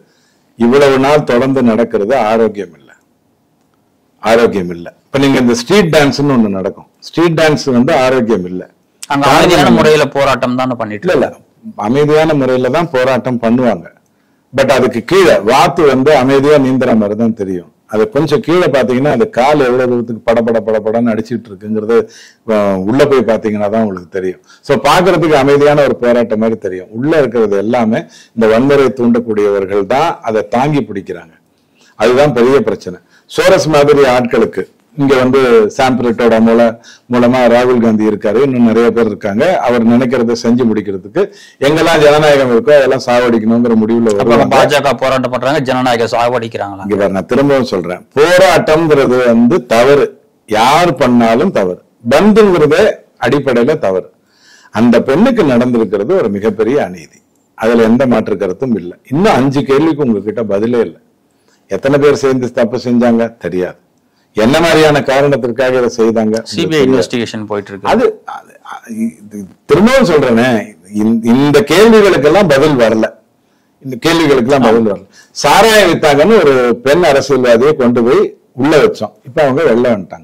S3: இவ்வளவு நாள் தொடர்ந்து நடக்கிறது ஆரோக்கியம் இல்லை, ஆரோக்கியம் இல்லை. இப்ப நீங்க இந்த ஸ்ட்ரீட் டான்ஸ்ன்னு ஒண்ணு நடக்கும். ஸ்ட்ரீட் டான்ஸ் ஆரோக்கியம் இல்லை.
S2: அங்க அமைதியான முறையில போராட்டம் தான் பண்ணிட்டு
S3: இல்ல, அமைதியான முறையில தான் போராட்டம் பண்ணுவாங்க. பட் அதுக்கு கீழே வாத்து அமைதியா நீந்துற மாதிரி தான் தெரியும். அது கொஞ்சம் கீழே பாத்தீங்கன்னா அது கால் எவ்வளவு தூரத்துக்கு படப்படன்னு அடிச்சுட்டு இருக்குங்கிறது உள்ள போய் பாத்தீங்கன்னா தான் உங்களுக்கு தெரியும். சோ பாக்குறதுக்கு அமைதியான ஒரு போராட்டம் மாதிரி தெரியும். உள்ள இருக்கிறது எல்லாமே இந்த வன்முறை தூண்டக்கூடியவர்கள் தான் அதை தாங்கி பிடிக்கிறாங்க. அதுதான் பெரிய பிரச்சனை. சோரஸ் மாதிரி ஆட்களுக்கு இங்க சாம்பிரிட்டோட மூலமா ராகுல் காந்தி இருக்காரு, இன்னும் நிறைய பேர் இருக்காங்க. அவர் நினைக்கிறத செஞ்சு முடிக்கிறதுக்கு எங்கெல்லாம் ஜனநாயகம் இருக்கோ அதெல்லாம் சாவடிக்கணுங்கிற முடிவுல வருவாங்க.
S2: பாஜக போராட்டம் பண்றாங்க, ஜனநாயக சாவடிக்கிறாங்களா?
S3: இங்க நான் திரும்பவும் சொல்றேன், போராட்டம்ங்கிறது தவறு. யார் பண்ணாலும் தவறு. பந்துங்கிறதே அடிப்படையில தவறு. அந்த பெண்ணுக்கு நடந்திருக்கிறது ஒரு மிகப்பெரிய அநீதி. அதுல எந்த மாற்று கருத்தும் இல்லை. இன்னும் 5 கேள்விக்கு உங்ககிட்ட பதிலே இல்லை. எத்தனை பேர் சேர்ந்து தப்பு செஞ்சாங்க தெரியாது. என்ன மாதிரியான காரணத்திற்காக இதை செய்தாங்க?
S2: சிபிஐ இன்வெஸ்டிகேஷன் போயிட்டு இருக்கு.
S3: அது திரும்பவும் சொல்றேனே, இந்த கேள்விகளுக்கெல்லாம் பதில் வரல. இந்த கேள்விகளுக்கெல்லாம் பதில் வரல. சாராயம் வித்தாங்கன்னு ஒரு பெண் அரசியல்வாதியை கொண்டு போய் உள்ள வச்சோம். இப்ப அவங்க வெளில வந்துட்டாங்க.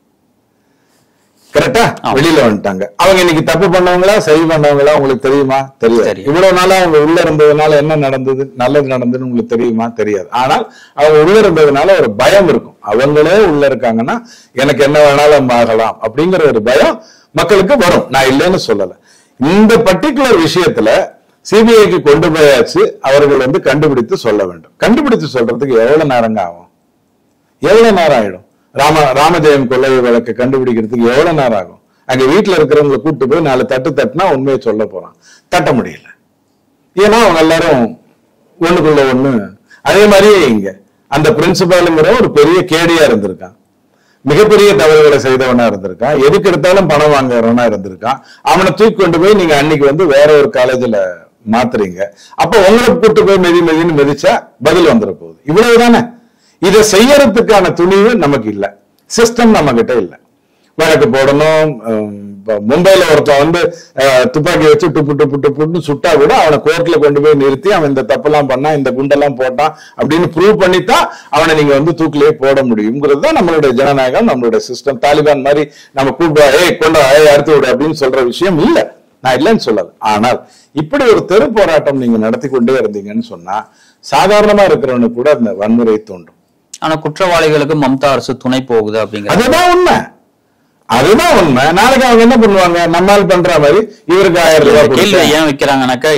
S3: கரெக்டா? வெளியில வந்துட்டாங்க. அவங்க இன்னைக்கு தப்பு பண்ணவங்களா சரி பண்ணவங்களா உங்களுக்கு தெரியுமா? தெரியாது. இவ்வளவு நாளா அவங்க உள்ள இருந்ததுனால என்ன நடந்தது, நல்லது நடந்ததுன்னு உங்களுக்கு தெரியுமா? தெரியாது. ஆனால் அவங்க உள்ள இருந்ததுனால ஒரு பயம் இருக்கும். அவங்களே உள்ள இருக்காங்கன்னா எனக்கு என்ன வேணாலும் ஆகலாம் அப்படிங்கிற ஒரு பயம் மக்களுக்கு வரும். நான் இல்லைன்னு சொல்லல. இந்த பர்டிகுலர் விஷயத்துல சிபிஐக்கு கொண்டு போயாச்சு. அவர்கள் கண்டுபிடித்து சொல்ல வேண்டும். கண்டுபிடித்து சொல்றதுக்கு எவ்வளவு நேரங்க ஆகும்? எவ்வளவு நேரம் ஆயிடும்? ராமஜெயம் கொள்ளை வழக்கை கண்டுபிடிக்கிறதுக்கு எவ்வளவு நேரம் ஆகும்? அங்க வீட்டுல இருக்கிறவங்களை கூப்பிட்டு போய் 4 தட்டு தட்டினா உண்மையை சொல்ல போறான். தட்ட முடியல. ஏன்னா அவங்க எல்லாரும் ஒண்ணுக்குள்ள ஒண்ணு. அதே மாதிரியே இங்க அந்த பிரின்சிபாலுங்கிற ஒரு பெரிய கேடியா இருந்திருக்கான். மிகப்பெரிய தவறுகளை செய்தவனா இருந்திருக்கான். எதுக்கு எடுத்தாலும் பணம் வாங்குறவனா இருந்திருக்கான். அவனை தூக்கி கொண்டு போய் நீங்க அன்னைக்கு வேற ஒரு காலேஜ்ல மாத்துறீங்க. அப்ப உங்களை கூப்பிட்டு போய் மெதின்னு மிதிச்சா பதில் வந்துட போகுது. இவ்வளவுதானே. இதை செய்யறதுக்கான துணிவு நமக்கு இல்ல. சிஸ்டம் நம்ம கிட்ட இல்ல. வழக்கு போடணும். மும்பைல ஒருத்தன் துப்பாக்கி வச்சு டுப்புன்னு சுட்டா கூட அவனை கோர்ட்ல கொண்டு போய் நிறுத்தி அவன் இந்த தப்பெல்லாம் பண்ணா, இந்த குண்டெல்லாம் போட்டான் அப்படின்னு ப்ரூவ் பண்ணித்தான் அவனை நீங்க தூக்கிலேயே போட முடியுங்கிறது தான் நம்மளுடைய ஜனநாயகம், நம்மளுடைய சிஸ்டம். தாலிபான் மாதிரி நம்ம கூப்பிடுவா கொண்டா அடுத்து விடு அப்படின்னு சொல்ற விஷயம் இல்ல. நான் இல்லைன்னு சொல்லல. ஆனால் இப்படி ஒரு தெரு போராட்டம் நீங்க நடத்தி கொண்டே இருந்தீங்கன்னு சொன்னா சாதாரணமா இருக்கிறவனு கூட அந்த வன்முறை தோன்றும்.
S2: ஆனா குற்றவாளிகளுக்கு மம்தா அரசு துணை போகுது அப்படிங்கிற
S3: அதுதான் உண்மை. அதுதான் உண்மை. நாளைக்கு அவங்க என்ன பண்ணுவாங்க? நம்மால் பண்ற மாதிரி இவருக்கு 1000 ரூபாய்
S2: கேள்வி ஏன் வைக்கிறாங்கன்னாக்கா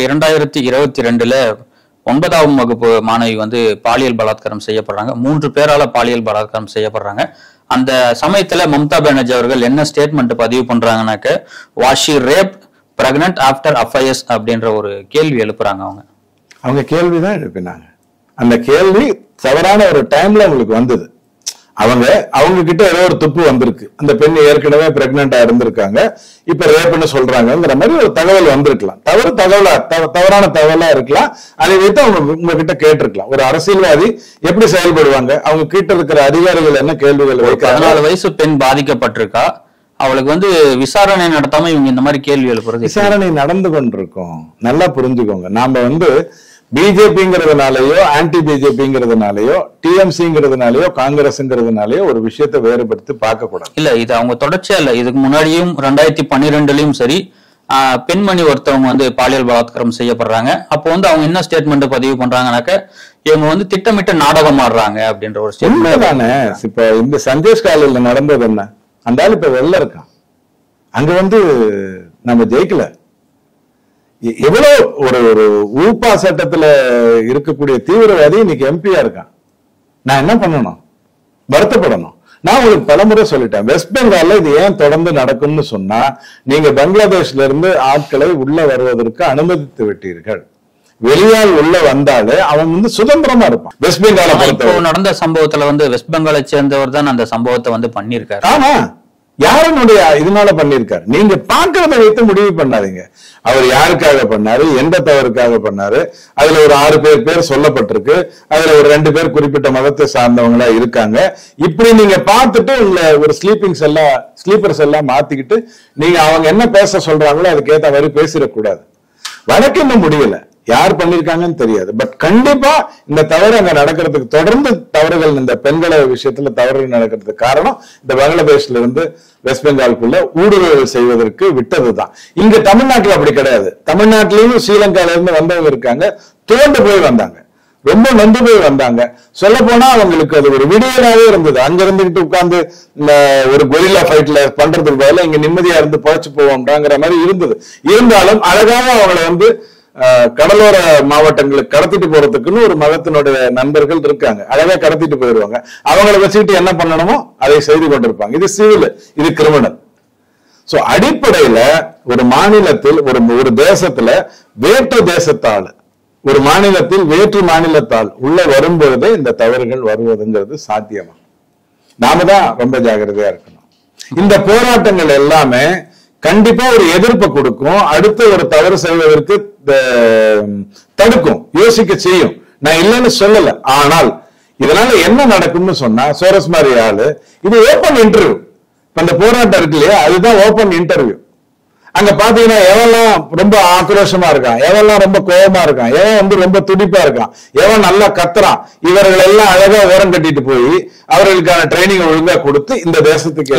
S2: 2022 9ஆம் வகுப்பு மாணவி பாலியல் பலாத்காரம் செய்யப்படுறாங்க. 3 பேரால பாலியல் பலாத்காரம் செய்யப்படுறாங்க. அந்த சமயத்துல மம்தா பானர்ஜி அவர்கள் என்ன ஸ்டேட்மெண்ட் பதிவு பண்றாங்கன்னாக்க was she rape pregnant after affairs அப்படின்ற ஒரு கேள்வி எழுப்புறாங்க.
S3: அவங்க கேள்விதான் எழுப்பினாங்க. அந்த கேள்வி தவறான ஒரு டைம்ல உங்களுக்கு வந்தது. அவங்க கிட்ட ஏதோ ஒரு துப்பு வந்திருக்கு. அந்த பெண் ஏற்கனவே பிரெக்னண்டா இருந்திருக்காங்க, இப்ப ரேப்னு சொல்றாங்கிற மாதிரி ஒரு தகவல் வந்திருக்கலாம். தவறான தகவலா இருக்கலாம். அதை வைத்து அவங்க உங்ககிட்ட கேட்டிருக்கலாம். ஒரு அரசியல்வாதி எப்படி செயல்படுவாங்க? அவங்க கிட்ட இருக்கிற அதிகாரிகள் என்ன கேள்விகள் வைக்கிறாங்க?
S2: 14 வயசு பெண் பாதிக்கப்பட்டிருக்கா, அவளுக்கு விசாரணை நடத்தாம இவங்க இந்த மாதிரி கேள்வி எழுப்புறது.
S3: விசாரணை நடந்து கொண்டிருக்கோம். நல்லா புரிஞ்சுக்கோங்க. நாம பிஜேபிங்கிறதுனாலயோ ஆன்டி பிஜேபிங்கிறதுனாலயோ டிஎம்சிங்கிறதுனாலயோ காங்கிரஸ்ங்கிறதுனாலயோ ஒரு விஷயத்தை வேறுபடுத்தி பார்க்க கூடாது.
S2: இல்ல, இது அவங்க தொடர்ச்சியா இல்ல. இதுக்கு முன்னாடியும் 2012லயும் சரி, பெண்மணி ஒருத்தவங்க வந்து பாலியல் பலாத்காரம் செய்யப்படுறாங்க. அப்போ வந்து அவங்க என்ன ஸ்டேட்மெண்ட் பதிவு பண்றாங்கன்னாக்க இவங்க வந்து திட்டமிட்டு நாடகம் ஆடுறாங்க அப்படின்ற ஒரு ஸ்டேட்மெண்ட்
S3: தானே. இப்ப இந்த சந்தேஷ் காலையில நடந்தது என்ன, அந்த ஆள் இப்ப வெளில இருக்கான், அங்க வந்து நம்ம ஜெயிக்கல. எவ்வளவு ஒரு ஊப்பா சட்டத்துல இருக்கக்கூடிய தீவிரவாதி இன்னைக்கு எம்பியா இருக்கான். நான் என்ன பண்ணணும்? வருத்தப்படணும். நான் உங்களுக்கு பலமுறை சொல்லிட்டேன், வெஸ்ட் பெங்கால்ல இது ஏன் தொடர்ந்து நடக்கும்னு சொன்னா, நீங்க பங்களாதேஷ்ல இருந்து ஆட்களை உள்ள வருவதற்கு அனுமதித்து விட்டீர்கள். வெளியால் உள்ள வந்தாலே அவன் வந்து சுதந்திரமா இருப்பான். வெஸ்ட் பெங்கால
S2: இப்போ நடந்த சம்பவத்துல வந்து வெஸ்ட் பெங்காலை சேர்ந்தவர் தான் அந்த சம்பவத்தை வந்து பண்ணிருக்காரு.
S3: ஆமா, யாருடைய இதனால பண்ணிருக்காரு? நீங்க பாக்குறத வைத்து முடிவு பண்ணாதீங்க. அவர் யாருக்காக பண்ணாரு, எந்த தவறுக்காக பண்ணாரு, அதுல ஒரு 6 பேர் சொல்லப்பட்டிருக்கு. அதுல ஒரு 2 பேர் குறிப்பிட்ட மதத்தை சார்ந்தவங்களா இருக்காங்க. இப்படி நீங்க பார்த்துட்டு உங்களை ஒரு ஸ்லீப்பர்ஸ் எல்லாம் மாத்திக்கிட்டு நீங்க அவங்க என்ன பேச சொல்றாங்களோ அதுக்கேற்ற மாதிரி பேசிடக்கூடாது. வழக்கு இன்னும் முடியல, யார் பண்ணிருக்காங்கன்னு தெரியாது. பட் கண்டிப்பா இந்த தவறு அங்க நடக்கிறதுக்கு, தொடர்ந்து தவறுகள் இந்த பெண்களை விஷயத்துல தவறுகள் நடக்கிறதுக்கு காரணம் இந்த பங்களாதேஷ்ல இருந்து வெஸ்ட் பெங்காலுக்குள்ள ஊடுருவல் செய்வதற்கு விட்டதுதான். இங்க தமிழ்நாட்டுல அப்படி கிடையாது. தமிழ்நாட்டிலையும் ஸ்ரீலங்கால இருந்து வந்தவங்க இருக்காங்க, தோண்டு போய் வந்தாங்க, ரொம்ப நொந்து போய் வந்தாங்க. சொல்ல போனா அவங்களுக்கு அது ஒரு விடியலாவே இருந்தது. அங்க இருந்துகிட்டு உட்கார்ந்து இந்த ஒரு கொரில்லா ஃபைட்ல பண்றதுக்கு பதிலா இங்க நிம்மதியா இருந்து போச்சு போவோம்ன்ற மாதிரி இருந்தது. இருந்தாலும் அழகாக அவங்களை வந்து கடலோர மாவட்டங்களுக்கு கடத்திட்டு போறதுக்குன்னு ஒரு மதத்தினுடைய நண்பர்கள் இருக்காங்க. அழகா கடத்திட்டு போயிடுவாங்க. அவங்களை வச்சுக்கிட்டு என்ன பண்ணணுமோ அதை செய்து கொண்டிருப்பாங்க. இது சிவில், இது கிரிமினல். சோ அடிப்படையில ஒரு மாநிலத்தில் ஒரு தேசத்துல வேற்று தேசத்தால், ஒரு மாநிலத்தில் வேற்று மாநிலத்தால் உள்ள வரும்பொழுதே இந்த தவறுகள் வருவதுங்கிறது சாத்தியமா. நாம தான் ரொம்ப ஜாகிரதையா இருக்கணும். இந்த போராட்டங்கள் எல்லாமே கண்டிப்பா ஒரு எதிர்ப்பை கொடுக்கும், அடுத்த ஒரு தவறு செய்வதற்கு தடுக்கும், யோசிக்க செய்யும். நான் இல்லைன்னு சொல்லல. ஆனால் இதனால என்ன நடக்கும்னு சொன்னா, சோரஸ் மாதிரி ஆளு, இது ஓபன் இன்டர்வியூ. அந்த போராட்டம் இருக்கு இல்லையா, அதுதான் ஓபன் இன்டர்வியூ. அங்க பாத்தீங்கன்னா எவெல்லாம் ரொம்ப ஆக்ரோஷமா இருக்கான், எவெல்லாம் ரொம்ப கோபமா இருக்கான், எவன் வந்து ரொம்ப துடிப்பா இருக்கான், எவன் நல்லா கத்துறான், இவர்கள் எல்லாம் அழகா ஓரம் கட்டிட்டு போய் அவர்களுக்கான ட்ரைனிங் ஒழுங்கா கொடுத்து இந்த தேசத்துக்கு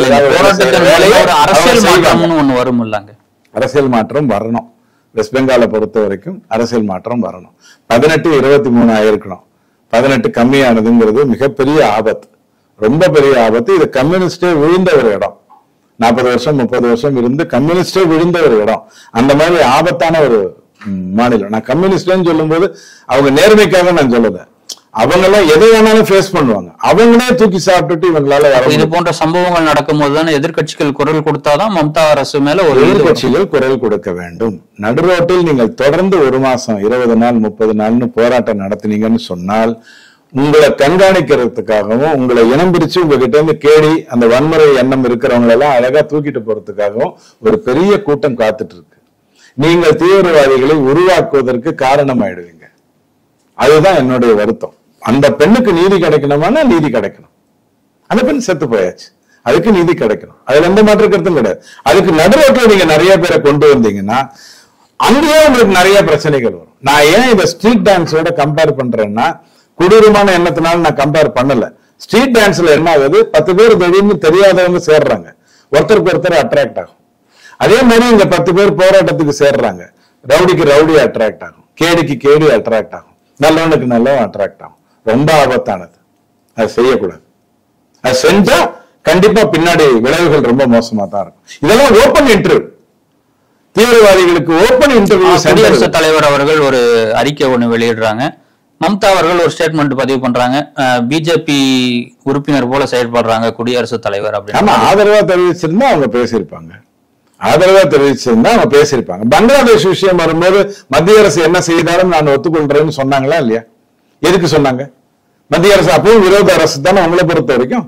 S3: அரசியல் மாற்றம் வரணும். வெஸ்ட் பெங்காலை பொறுத்த வரைக்கும் அரசியல் மாற்றம் வரணும். 18, 23 ஆயிருக்கணும். 18 கம்மியானதுங்கிறது மிகப்பெரிய ஆபத்து, ரொம்ப பெரிய ஆபத்து. இது கம்யூனிஸ்டே விழுந்த ஒரு இடம். 40 வருஷம் 30 வருஷம் இருந்து கம்யூனிஸ்டே விழுந்த ஒரு இடம். அந்த மாதிரி ஆபத்தான ஒரு மாநிலம். நான் கம்யூனிஸ்ட்னு சொல்லும் போது அவங்க நேர்மைக்காக நான் சொல்லல, அவங்க எல்லாம் எதை வேணாலும் ஃபேஸ் பண்ணுவாங்க. அவங்களே தூக்கி சாப்பிட்டுட்டு இவங்களால
S2: இது போன்ற சம்பவங்கள் நடக்கும் போதுதான் எதிர்கட்சிகள் குரல் கொடுத்தாதான் மம்தா அரசு மேல ஒரு
S3: எதிர்கட்சிகள் குரல் கொடுக்க வேண்டும். நடுரோட்டில் நீங்கள் தொடர்ந்து 1 மாசம் 20 நாள் 30 நாள்னு போராட்டம் நடத்தினீங்கன்னு சொன்னால், உங்களை கண்காணிக்கிறதுக்காகவும், உங்களை இனம் பிரிச்சு உங்ககிட்ட இருந்து கேடி அந்த வன்முறை எண்ணம் இருக்கிறவங்க எல்லாம் அழகா தூக்கிட்டு போறதுக்காகவும் ஒரு பெரிய கூட்டம் காத்துட்டு இருக்கு. நீங்கள் தீவிரவாதிகளை உருவாக்குவதற்கு காரணமாயிடுவீங்க. அதுதான் என்னுடைய வருத்தம். அந்த பெண்ணுக்கு நீதி கிடைக்கணுமானா நீதி கிடைக்கணும். அந்த பெண் செத்து போயாச்சு, அதுக்கு நீதி கிடைக்கணும். அதுல எந்த மாற்று கருத்தும் கிடையாது. அதுக்கு நடுரோட்டில் நீங்க நிறைய பேரை கொண்டு வந்தீங்கன்னா அங்கேயே உங்களுக்கு நிறைய பிரச்சனைகள் வரும். நான் ஏன் இதை ஸ்ட்ரீட் டான்ஸோட கம்பேர் பண்றேன்னா, கொடூரமான எண்ணத்தினால நான் கம்பேர் பண்ணல. ஸ்ட்ரீட் டான்ஸ்ல என்ன ஆகுது, 10 பேர் திடீர்னு தெரியாதவங்க சேர்றாங்க, ஒருத்தருக்கு ஒருத்தர் அட்ராக்ட் ஆகும். அதே மாதிரி இங்க 10 பேர் போராட்டத்துக்கு சேர்றாங்க, ரவுடிக்கு ரவுடி அட்ராக்ட் ஆகும், கேடிக்கு கேடி அட்ராக்ட் ஆகும், நல்லவனுக்கு நல்லவன் அட்ராக்ட் ஆகும். ரொம்ப ஆபத்தானது, அது செய்யக்கூடாது. அது செஞ்சா கண்டிப்பா பின்னாடி விளைவுகள் ரொம்ப மோசமா தான் இருக்கும். இதெல்லாம் ஓபன் இன்டர்வியூ, தீவிரவாதிகளுக்கு ஓபன் இன்டர்வியூ.
S2: குடியரசுத் தலைவர் அவர்கள் ஒரு அறிக்கை ஒண்ணு வெளியிடுறாங்க, மம்தா அவர்கள் ஒரு ஸ்டேட்மெண்ட் பதிவு பண்றாங்க, பிஜேபி உறுப்பினர் போல செயல்படுறாங்க குடியரசுத் தலைவர் அப்படின்னு.
S3: ஆதரவா தெரிவிச்சிருந்தா அவங்க பேசியிருப்பாங்க, ஆதரவா தெரிவிச்சிருந்தா அவங்க பேசியிருப்பாங்க. பங்களாதேஷ் விஷயம் வரும்போது மத்திய அரசு என்ன செய்தாலும் நான் ஒத்துக்கொள்றேன்னு சொன்னாங்களா இல்லையா? எதுக்கு சொன்னாங்க? மத்திய அரசு அப்பவும் விரோத அரசு தானே. உங்களை பொறுத்த வரைக்கும்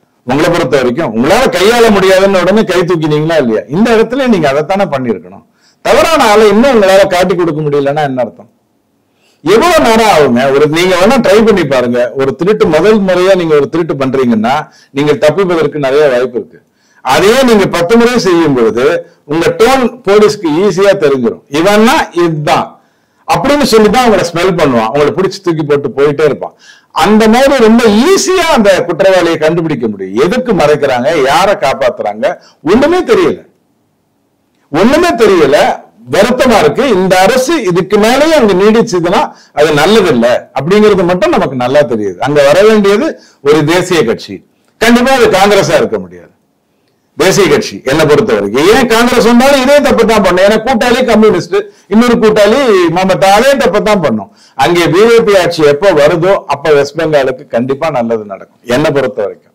S3: உங்களால கையாள முடியாதுன்னு உடனே கை தூக்கினீங்களா இல்லையா? இந்த இடத்துல நீங்க அதைத்தானே பண்ணிருக்கணும். தவறான ஆளை இன்னும் உங்களால காட்டி கொடுக்க முடியலன்னா என்ன அர்த்தம்? எவ்வளவு நேரம் ஆகுங்க? நீங்க வேணா ட்ரை பண்ணி பாருங்க. ஒரு திருட்டு முதல் முறையா நீங்க ஒரு திருட்டு பண்றீங்கன்னா நீங்க தப்பிப்பதற்கு நிறைய வாய்ப்பு இருக்கு. அதையே நீங்க 10 முறை செய்யும் பொழுது உங்க டோன் போலீஸ்க்கு ஈஸியா தெரிஞ்சிடும். இவன்னா இதுதான் அப்படின்னு சொல்லிதான் அவங்களை ஸ்மெல் பண்ணுவான், அவங்களை பிடிச்சி தூக்கி போட்டு போயிட்டே இருப்பான். அந்த மாதிரி ரொம்ப ஈஸியா அந்த குற்றவாளியை கண்டுபிடிக்க முடியும். எதுக்கு மறைக்கிறாங்க, யாரை காப்பாத்துறாங்க, ஒண்ணுமே தெரியல. ஒண்ணுமே தெரியல, வருத்தமா இருக்கு. இந்த அரசு இதுக்கு மேலேயும் அங்க நீடிச்சதுன்னா அது நல்லது இல்ல அப்படிங்கிறது மட்டும் நமக்கு நல்லா தெரியுது. அங்க வர வேண்டியது ஒரு தேசிய கட்சி. கண்டிப்பா அது காங்கிரஸா இருக்க முடியாது. தேசிய கட்சி என்ன பொறுத்த வரைக்கும். ஏன் காங்கிரஸ் வந்தாலும் இதே தப்பு தான் பண்ணும். ஏன்னா கூட்டாளி கம்யூனிஸ்ட், இன்னொரு கூட்டாளி மமதா, அதே தப்பு தான் பண்ணும். அங்கே பிஜேபி ஆட்சி எப்ப வருதோ அப்ப வெஸ்ட் பெங்காலுக்கு கண்டிப்பா நல்லது நடக்கும் என்ன பொறுத்த வரைக்கும்.